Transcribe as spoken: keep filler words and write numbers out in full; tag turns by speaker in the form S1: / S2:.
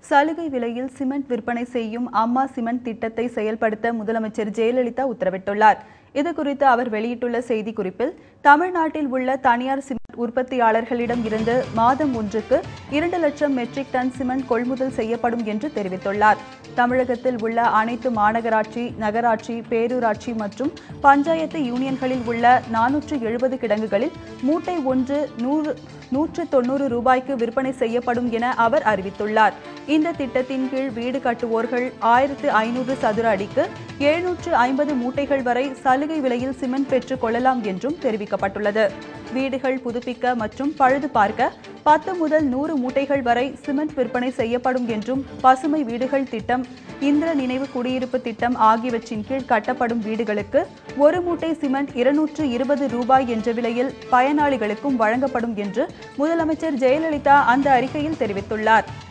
S1: சலுகை விலையில் சிமெண்ட் விற்பனை செய்யும் அம்மா சிமெண்ட் திட்டத்தை செயல்படுத்த முதலமைச்சர் ஜெயலலிதா உத்தரவிட்டுள்ளார். இதுகுறித்து அவர் வெளியிட்டுள்ள செய்திக்குறிப்பில், தமிழ்நாட்டில் உள்ள தனியார் சிமெண்ட் உற்பத்தியாளர்களிடம் இருந்து மாதம் ஒன்றுக்கு இரண்டு லட்சம் மெட்ரிக் டன் சிமெண்ட் கொள்முதல் செய்யப்படும் என்று தெரிவித்துள்ளார். தமிழகத்தில் உள்ள அனைத்து மாநகராட்சி, நகராட்சி, பேரூராட்சி மற்றும் பஞ்சாயத்து யூனியன்களில் உள்ள நானூற்று எழுபது கிடங்குகளில் மூட்டை ஒன்று நூறு நூற்று தொன்னூறு ரூபாய்க்கு விற்பனை செய்யப்படும் என அவர் அறிவித்துள்ளார். இந்த திட்டத்தின் கீழ் வீடு கட்டுவோர்கள் ஆயிரத்து ஐநூறு சதுர அடிக்கு எழுநூற்று ஐம்பது மூட்டைகள் வரை சலுகை விலையில் சிமெண்ட் பெற்றுக் கொள்ளலாம் என்றும் தெரிவிக்கப்பட்டுள்ளது. வீடுகள் புதுப்பிக்க மற்றும் பழுது பார்க்க பத்து முதல் நூறு மூட்டைகள் வரை சிமெண்ட் விற்பனை செய்யப்படும் என்றும், பசுமை வீடுகள் திட்டம், இந்திர நினைவு குடியிருப்பு திட்டம் ஆகியவற்றின் கீழ் கட்டப்படும் வீடுகளுக்கு ஒரு மூட்டை சிமெண்ட் இருநூற்று இருபது ரூபாய் என்ற விலையில் பயனாளிகளுக்கும் வழங்கப்படும் என்று முதலமைச்சர் ஜெயலலிதா அந்த அறிக்கையில் தெரிவித்துள்ளார்.